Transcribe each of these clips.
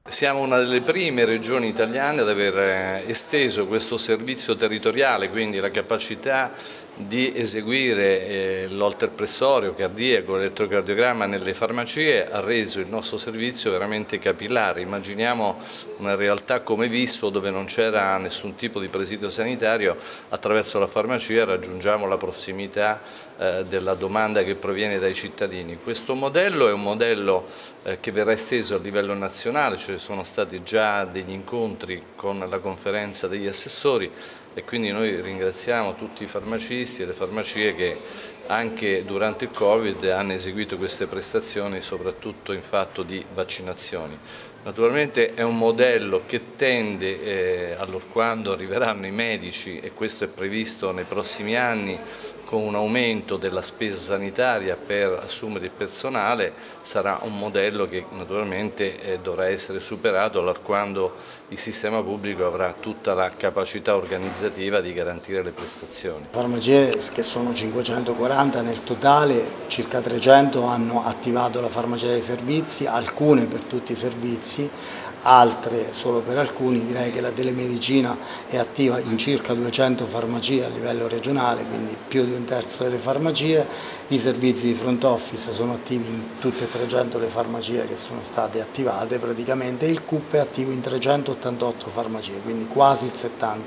Siamo una delle prime regioni italiane ad aver esteso questo servizio territoriale, quindi la capacità di eseguire l'olterpressorio cardiaco, l'elettrocardiogramma nelle farmacie ha reso il nostro servizio veramente capillare. Immaginiamo una realtà come Visso, dove non c'era nessun tipo di presidio sanitario, attraverso la farmacia raggiungiamo la prossimità della domanda che proviene dai cittadini. Questo modello è un modello che verrà esteso a livello nazionale, cioè sono stati già degli incontri con la conferenza degli assessori e quindi noi ringraziamo tutti i farmacisti e le farmacie che anche durante il Covid hanno eseguito queste prestazioni, soprattutto in fatto di vaccinazioni. Naturalmente è un modello che tende, allorquando arriveranno i medici, e questo è previsto nei prossimi anni, con un aumento della spesa sanitaria per assumere il personale, sarà un modello che naturalmente dovrà essere superato allorquando il sistema pubblico avrà tutta la capacità organizzativa di garantire le prestazioni. Farmacie che sono 540 nel totale, circa 300 hanno attivato la farmacia dei servizi, alcune per tutti i servizi, altre solo per alcuni. Direi che la telemedicina è attiva in circa 200 farmacie a livello regionale, quindi più di un terzo delle farmacie. I servizi di front office sono attivi in tutte e 300 le farmacie che sono state attivate, praticamente il CUP è attivo in 388 farmacie, quindi quasi il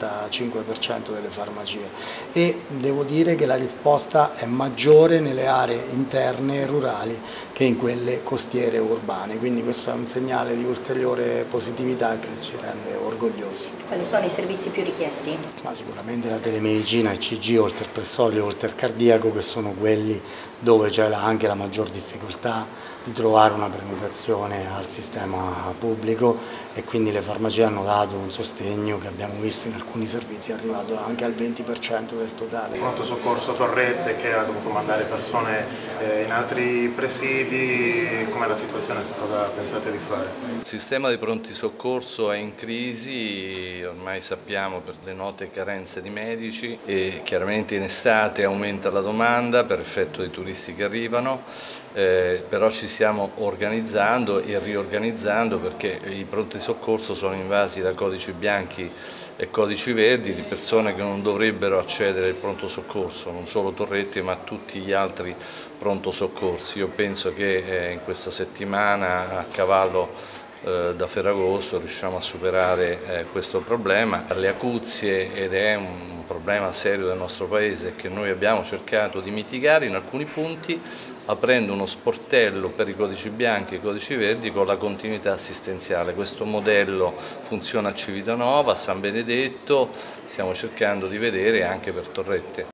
75% delle farmacie, e devo dire che la risposta è maggiore nelle aree interne e rurali che in quelle costiere e urbane, quindi questo è un segnale di ulteriore positività che ci rende orgogliosi. Quali sono i servizi più richiesti? Ma sicuramente la telemedicina, il CG, olterpressorio, oltercardiaco, che sono quelli dove c'è anche la maggior difficoltà di trovare una prenotazione al sistema pubblico, e quindi le farmacie hanno dato un sostegno che abbiamo visto in alcuni servizi è arrivato anche al 20% del totale. Pronto soccorso Torrette che ha dovuto mandare persone in altri presidi, com'è la situazione, cosa pensate di fare? Il sistema di pronti soccorso è in crisi, ormai sappiamo per le note carenze di medici, e chiaramente in estate aumenta la domanda per effetto dei turisti che arrivano, però ci stiamo organizzando e riorganizzando perché i pronti soccorso sono invasi da codici bianchi e codici verdi di persone che non dovrebbero accedere al pronto soccorso, non solo Torrette ma tutti gli altri pronto soccorsi. Io penso che in questa settimana, a cavallo da Ferragosto, riusciamo a superare questo problema. Le acuzie, ed è un problema serio del nostro Paese che noi abbiamo cercato di mitigare in alcuni punti aprendo uno sportello per i codici bianchi e i codici verdi con la continuità assistenziale. Questo modello funziona a Civitanova, a San Benedetto, stiamo cercando di vedere anche per Torrette.